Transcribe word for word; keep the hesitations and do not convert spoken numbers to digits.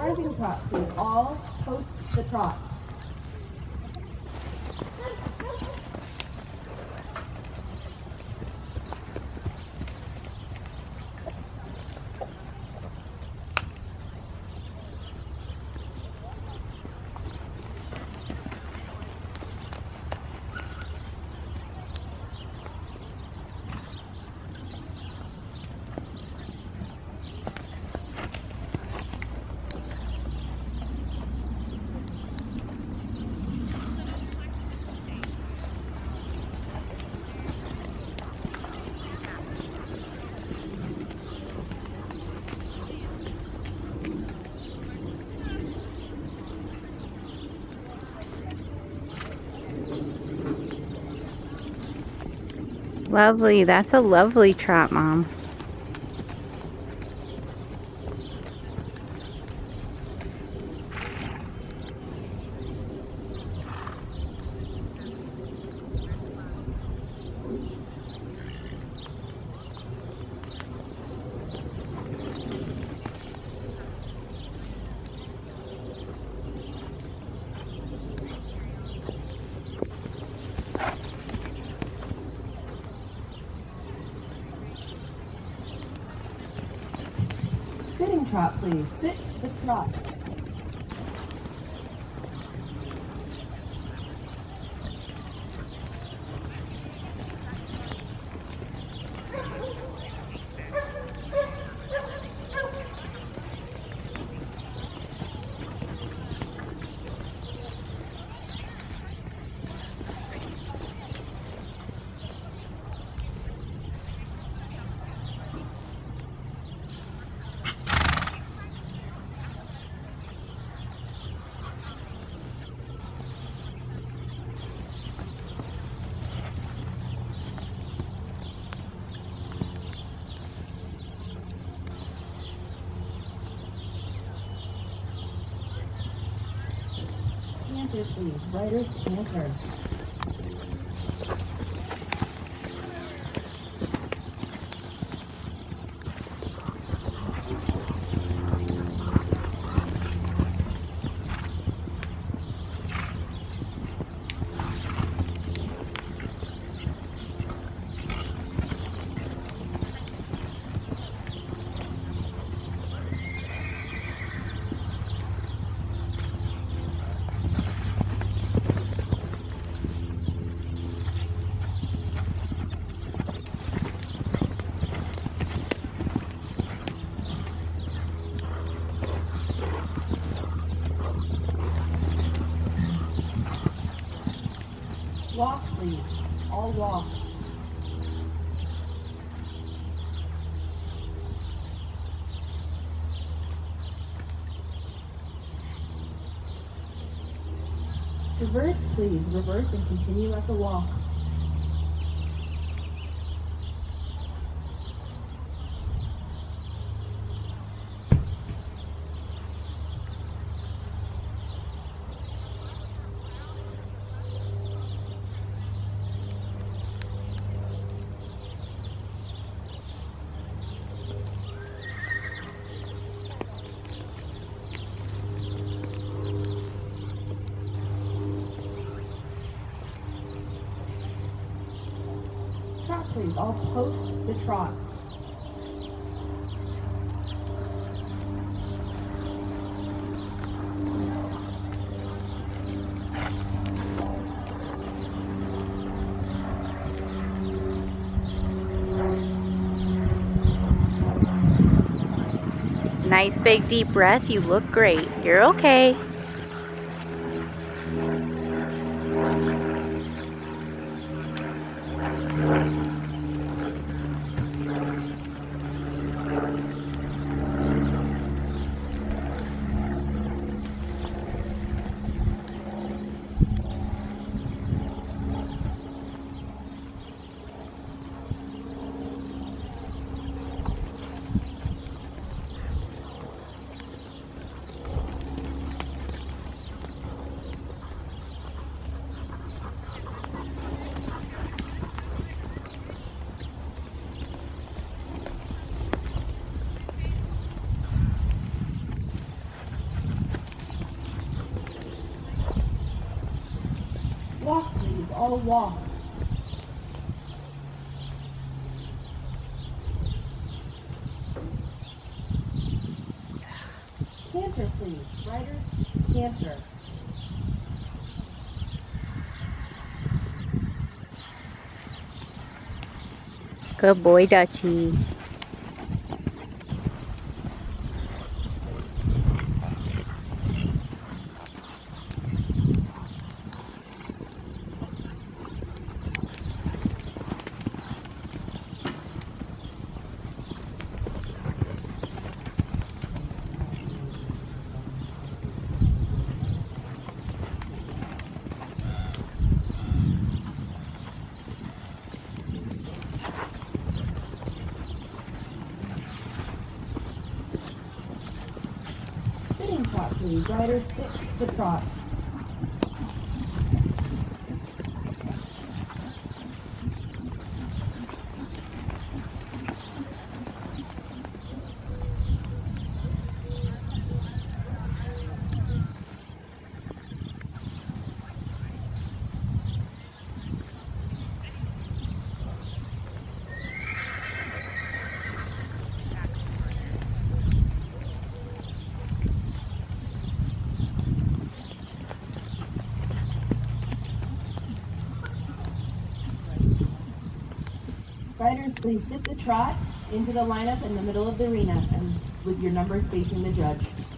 Rising trot, please. All post the trot. Lovely. That's a lovely trot, Mom. Sitting trot, please. Sit the trot. Canter, please. Riders, canter. Walk, please. All walk. Reverse, please. Reverse and continue at the walk. Trot, please. All post the trot. Nice big deep breath. You look great. You're okay. all walk. Canter, please. Riders, canter. Good boy, Dutchie. Sitting trot, please. Riders, sit the trot. Riders, please sit the trot into the lineup in the middle of the arena and with your numbers facing the judge.